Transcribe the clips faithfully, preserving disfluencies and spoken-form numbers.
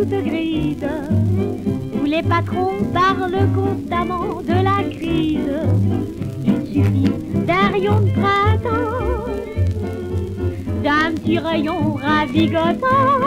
toute grise, où les patrons parlent constamment de la crise. Il suffit d'un rayon de printemps, d'un petit rayon ravigotant,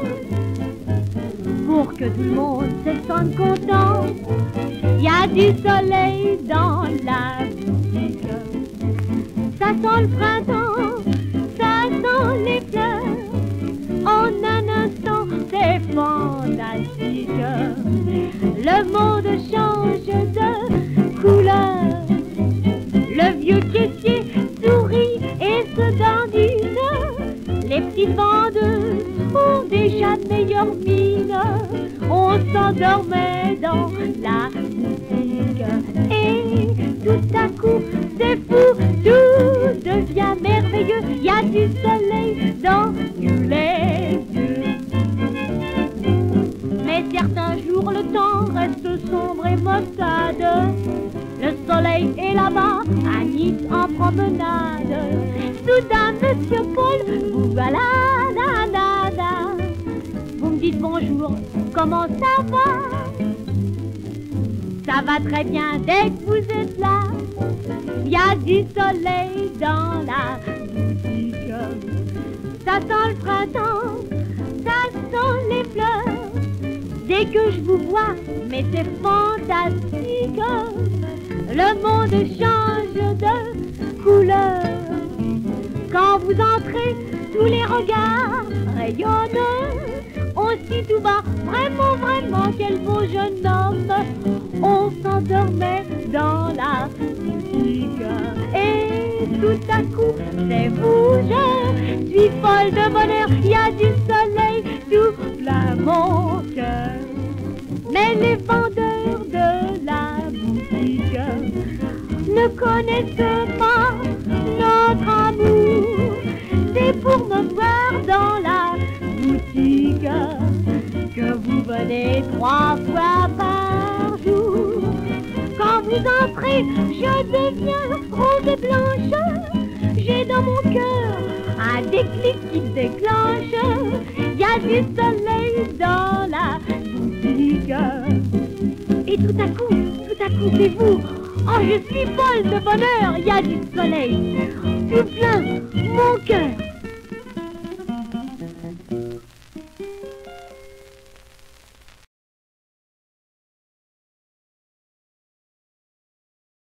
pour que tout le monde se sente content. Il y a du soleil dans la boutique, ça sent le printemps, ça sent les fleurs. En un instant, c'est fantastique. Le monde change de couleur. Le vieux caissier sourit et se dandine. Les petites vendeuses ont déjà meilleure mine. On s'endormait dans la boutique. Et tout à coup, c'est fou, tout devient merveilleux. Il y a du soleil dans tous les yeux. Mais certains jours, le temps reste sombre et maussade. Le soleil est là-bas, à Nice en promenade. Soudain, Monsieur Paul, vous voilà, da, da, da. Vous me dites bonjour, comment ça va? Ça va très bien dès que vous êtes là. Il y a du soleil dans la boutique. Ça sent le printemps, ça sent les fleurs. Dès que je vous vois, mais c'est fantastique. Le monde change de couleur. Quand vous entrez, tous les regards rayonnent. On se dit tout bas, vraiment, vraiment, quel beau jeune homme. On s'endormait dans la boutique. Et tout à coup, c'est vous, je suis folle de bonheur. Il y a du soleil tout plein mon cœur. Mais les vendeurs de la boutique ne connaissent pas notre amour. C'est pour me voir dans la boutique que vous venez trois fois par jour. Quand vous entrez, je deviens rose et blanche. J'ai dans mon cœur un déclic qui se déclenche. Il y a du soleil dans la boutique. Et tout à coup, tout à coup, c'est vous. Oh, je suis folle de bonheur. Il y a du soleil tout plein mon cœur.